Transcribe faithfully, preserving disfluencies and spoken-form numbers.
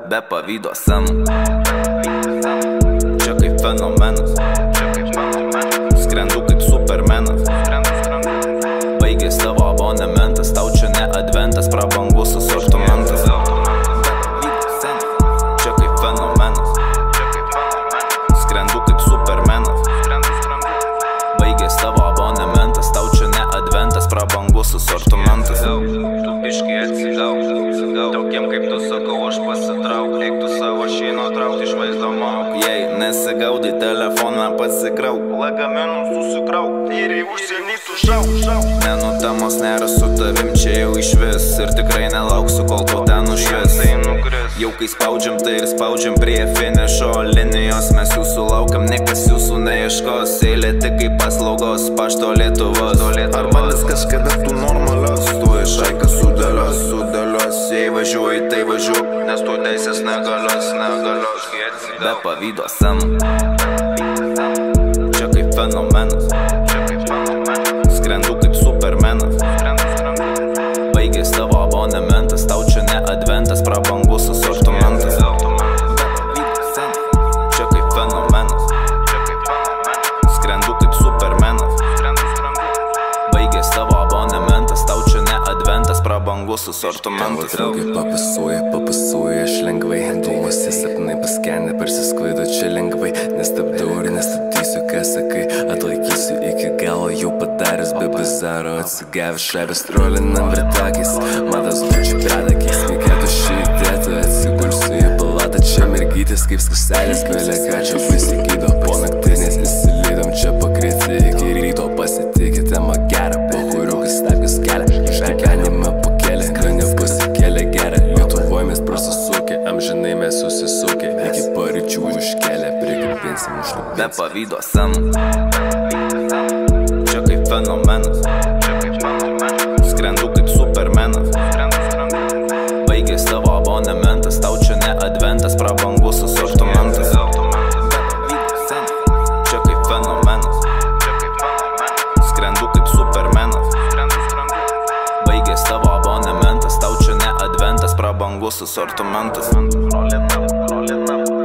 be pavydo senų. Čia kaip fenomenas, skrendu kaip supermenas. Baigės tavo abonementas, tau čia ne adventas, prabangus asortimentas. Čia kaip fenomenas, skrendu kaip supermenas. Baigės tavo abonementas, tau čia ne adventas, prabangus asortimentas. Tu biški atsigauk, tokiem kaip tu sakau, aš pasitrauk. Eik tu savo šeino traukt iš vaizdo mauk. Jei nesigaudai, telefoną pasikrauk, lagaminus susikrauk ir į užsienį tu šauk. Nenutemos nėra su tavim čia jau išvis, ir tikrai nelauksiu, kol to ten užvis. Jau kai spaudžiam, tai ir spaudžiam prie finišo linijos. Mes jūsų laukiam, niekas jūsų neieškos. Eilė tik kaip paslaugos, pašto Lietuvos. Ar bandys kažkada tu normalios, tu iš aikas sudėlios, sudėlios. Jei važiuoji, tai važiuok, nes tu teisės negalios, negalios. Be pavydo senų, čia kaip fenomenas, skrendu kaip supermenas. Baigės tavo abonementas, tau čia ne adventas, prabangus asortimentas. Čia kaip fenomenas, skrendu kaip supermenas. Baigės tavo abonementas, tau čia ne adventas, prabangus asortimentas. Draugai papasuoja, papasuoja aš lengvai, dūmuose sapnai paskenė, persisklaido čia lengvai. Nestabdau ir nestabdysiu, ką sakai, atlaikysiu iki galo, jau padaręs be bizaro. Atsigavęs šabės trolinam vritakiais, matas būčių pedakiais. Kai tu šitėtų, atsigulsiu į palatą, čia mergytis kaip skuselės, kvelė ką čia pasigydo. Po naktinės įsilydom čia pakriti, iki ryto pasitikite man gerą, po kurių kas stabkis kelia, išgyvenimą pakėlė, granė pasikėlė gerą. Lietuvoj mes prasisukę, amžinai mes susisukę, iki paryčių užkėlė, prikabinsim už lūpės. Be pavydo senų, čia kaip fenomenas, skrendu kaip supermenas. Baigės tavo abonementas, tau čia ne adventas, prabangus asortimentas. Čia kaip fenomenas, skrendu kaip supermenas. Baigės tavo abonementas, tau čia ne adventas, prabangus asortimentas. Rolinam, rolinam.